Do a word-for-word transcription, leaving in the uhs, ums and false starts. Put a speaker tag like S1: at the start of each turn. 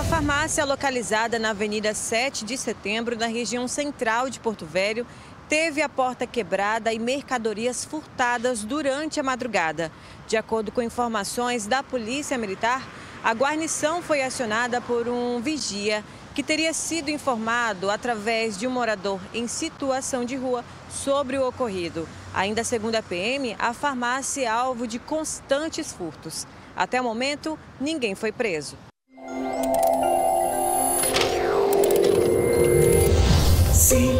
S1: farmácia localizada na Avenida sete de Setembro, na região central de Porto Velho, teve a porta quebrada e mercadorias furtadas durante a madrugada. De acordo com informações da Polícia Militar, a guarnição foi acionada por um vigia que teria sido informado através de um morador em situação de rua sobre o ocorrido. Ainda segundo a P M, a farmácia é alvo de constantes furtos. Até o momento, ninguém foi preso.
S2: Sim.